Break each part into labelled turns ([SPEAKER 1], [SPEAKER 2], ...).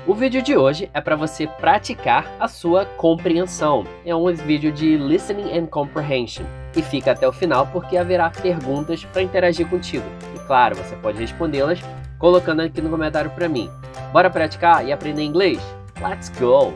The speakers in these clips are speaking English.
[SPEAKER 1] O vídeo de hoje é para você praticar a sua compreensão. É um vídeo de listening and comprehension. E fica até o final porque haverá perguntas para interagir contigo. E claro, você pode respondê-las colocando aqui no comentário para mim. Bora praticar e aprender inglês? Let's go!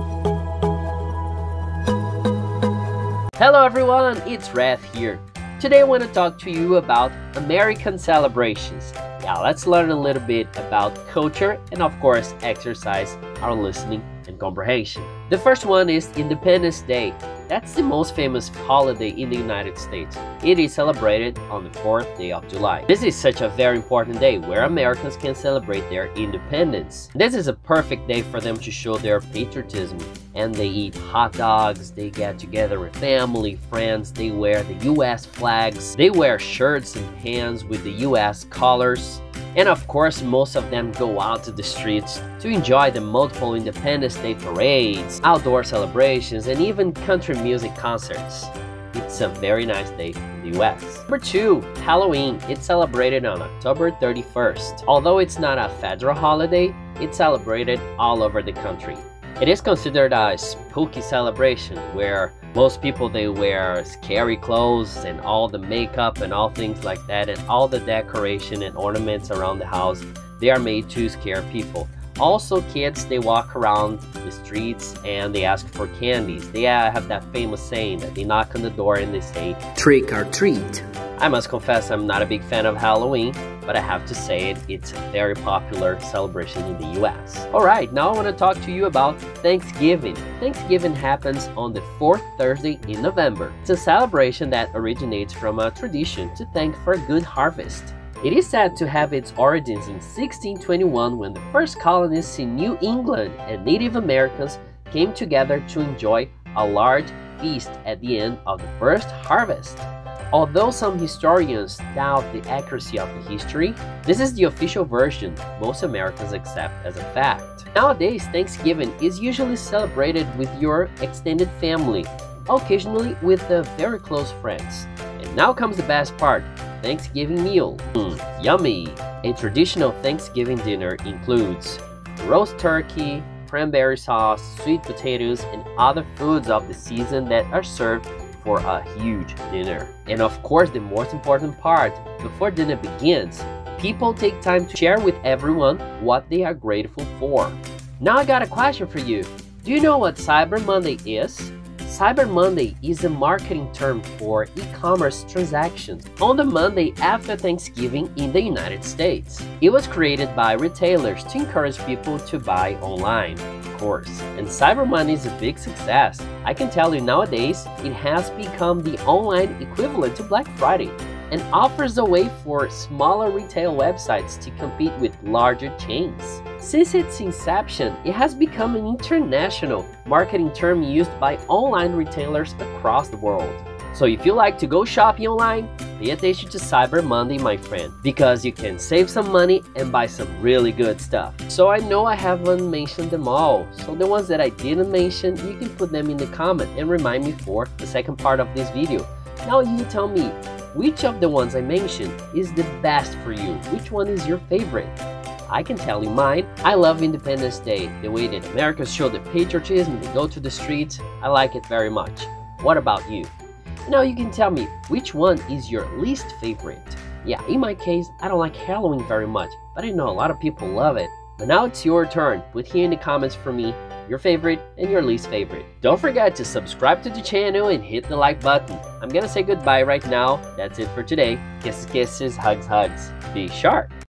[SPEAKER 1] Hello everyone, it's Raf here. Today I want to talk to you about American celebrations. Yeah, let's learn a little bit about culture and of course exercise our listening and comprehension. The first one is Independence Day. That's the most famous holiday in the United States. It is celebrated on the 4th day of July. This is such a very important day where Americans can celebrate their independence. This is a perfect day for them to show their patriotism, and they eat hot dogs, they get together with family, friends, they wear the US flags, they wear shirts and pants with the US colors. And of course, most of them go out to the streets to enjoy the multiple Independence Day parades, outdoor celebrations, and even country music concerts. It's a very nice day in the US. Number 2, Halloween. It's celebrated on October 31st. Although it's not a federal holiday, it's celebrated all over the country. It is considered a spooky celebration where most people, they wear scary clothes and all the makeup and all things like that, and all the decoration and ornaments around the house, they are made to scare people. Also, kids, they walk around the streets and they ask for candies. They have that famous saying that they knock on the door and they say, "Trick or treat." I must confess I'm not a big fan of Halloween, but I have to say it's a very popular celebration in the US. Alright, now I want to talk to you about Thanksgiving. Thanksgiving happens on the 4th Thursday in November. It's a celebration that originates from a tradition to thank for a good harvest. It is said to have its origins in 1621 when the first colonists in New England and Native Americans came together to enjoy a large feast at the end of the first harvest. Although some historians doubt the accuracy of the history, this is the official version most Americans accept as a fact. Nowadays, Thanksgiving is usually celebrated with your extended family, occasionally with very close friends. And now comes the best part, Thanksgiving meal. Yummy! A traditional Thanksgiving dinner includes roast turkey, cranberry sauce, sweet potatoes, and other foods of the season that are served for a huge dinner. And of course, the most important part, before dinner begins, people take time to share with everyone what they are grateful for. Now I got a question for you. Do you know what Cyber Monday is? Cyber Monday is a marketing term for e-commerce transactions on the Monday after Thanksgiving in the United States. It was created by retailers to encourage people to buy online, of course. And Cyber Monday is a big success. I can tell you nowadays, it has become the online equivalent to Black Friday and offers a way for smaller retail websites to compete with larger chains. Since its inception, it has become an international marketing term used by online retailers across the world. So if you like to go shopping online, pay attention to Cyber Monday, my friend, because you can save some money and buy some really good stuff. So I know I haven't mentioned them all, so the ones that I didn't mention, you can put them in the comment and remind me for the second part of this video. Now you tell me, which of the ones I mentioned is the best for you? Which one is your favorite? I can tell you mine. I love Independence Day, the way that Americans show their patriotism, they go to the streets. I like it very much. What about you? Now you can tell me which one is your least favorite. Yeah, in my case, I don't like Halloween very much, but I know a lot of people love it. But now it's your turn. Put here in the comments for me your favorite and your least favorite. Don't forget to subscribe to the channel and hit the like button. I'm gonna say goodbye right now. That's it for today. Kisses, kisses, hugs, hugs. Be sharp.